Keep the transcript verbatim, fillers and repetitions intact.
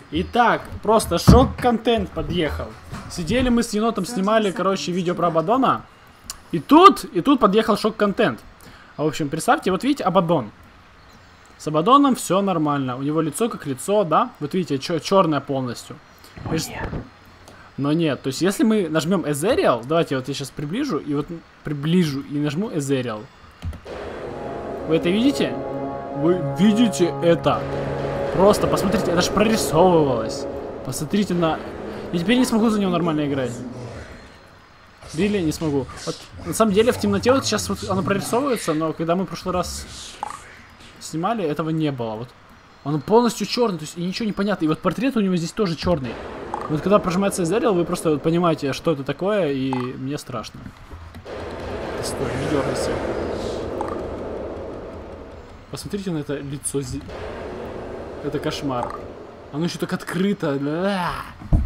Итак, просто шок-контент подъехал. Сидели мы с енотом, снимали, короче, видео про Абаддона. И тут, и тут подъехал шок-контент. В общем, представьте, вот видите, Абаддон. С Абаддоном все нормально. У него лицо как лицо, да? Вот видите, черное полностью. Но нет. Но нет. То есть, если мы нажмем Эзериал, давайте вот я сейчас приближу, и вот приближу, и нажму Эзериал. Вы это видите? Вы видите это? Просто посмотрите, это же прорисовывалось. Посмотрите на... Я теперь не смогу за него нормально играть. Или не смогу. Вот, на самом деле в темноте вот сейчас вот оно прорисовывается, но когда мы в прошлый раз снимали, этого не было. Вот. Он полностью черный, то есть и ничего не понятно. И вот портрет у него здесь тоже черный. Вот когда прожимается Эзериал, вы просто вот понимаете, что это такое, и мне страшно. Стой, не дергайся. Посмотрите на это лицо. Это кошмар. Оно еще так открыто.